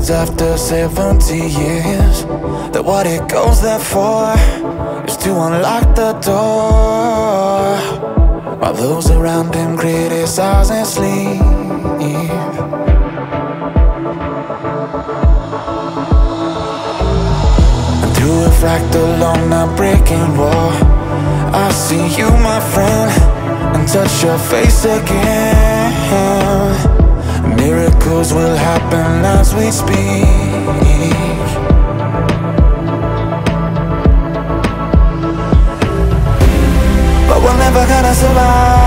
odds after 70 years that what it goes there for is to unlock the door, while those around him criticize and sleep. And through a fractal on a breaking wall, I see you, my friend, and touch your face again. Miracles will happen as we speak. But we're never gonna survive